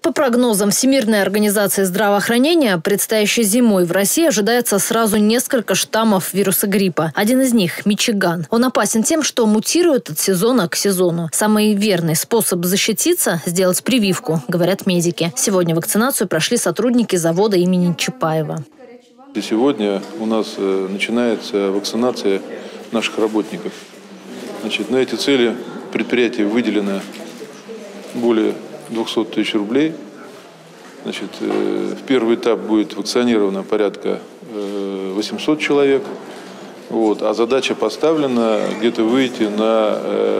По прогнозам Всемирной организации здравоохранения, предстоящей зимой в России ожидается сразу несколько штаммов вируса гриппа. Один из них – Мичиган. Он опасен тем, что мутирует от сезона к сезону. Самый верный способ защититься – сделать прививку, говорят медики. Сегодня вакцинацию прошли сотрудники завода имени Чапаева. Сегодня у нас начинается вакцинация наших работников. На эти цели предприятию выделено более 200 тысяч рублей. В первый этап будет вакцинировано порядка 800 человек. А задача поставлена где-то выйти на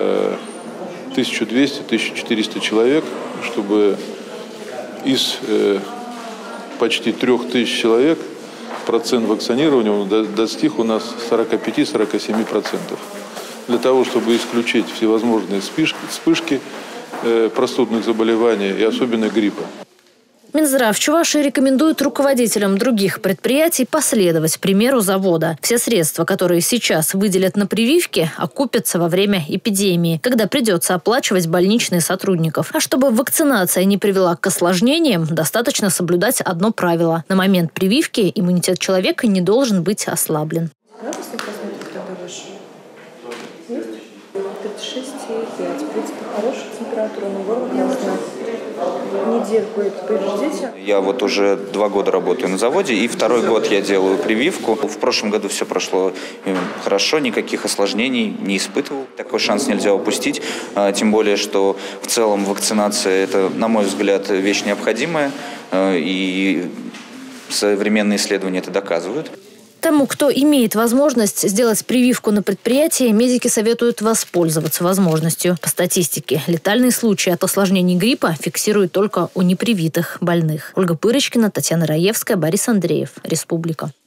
1200-1400 человек, чтобы из почти 3000 человек процент вакцинирования достиг у нас 45-47%. Для того, чтобы исключить всевозможные вспышки простудных заболеваний и особенно гриппа. Минздрав Чувашии рекомендует руководителям других предприятий последовать примеру завода. Все средства, которые сейчас выделят на прививки, окупятся во время эпидемии, когда придется оплачивать больничные сотрудников. А чтобы вакцинация не привела к осложнениям, достаточно соблюдать одно правило. На момент прививки иммунитет человека не должен быть ослаблен. 36,5. В принципе, хорошая температура, но горло красное. Недельку это переждите. Я уже 2 года работаю на заводе, и 2-й год я делаю прививку. В прошлом году все прошло хорошо, никаких осложнений не испытывал. Такой шанс нельзя упустить, тем более, что в целом вакцинация – это, на мой взгляд, вещь необходимая, и современные исследования это доказывают. Тому, кто имеет возможность сделать прививку на предприятии, медики советуют воспользоваться возможностью. По статистике, летальные случаи от осложнений гриппа фиксируют только у непривитых больных. Ольга Пырочкина, Татьяна Раевская, Борис Андреев. Республика.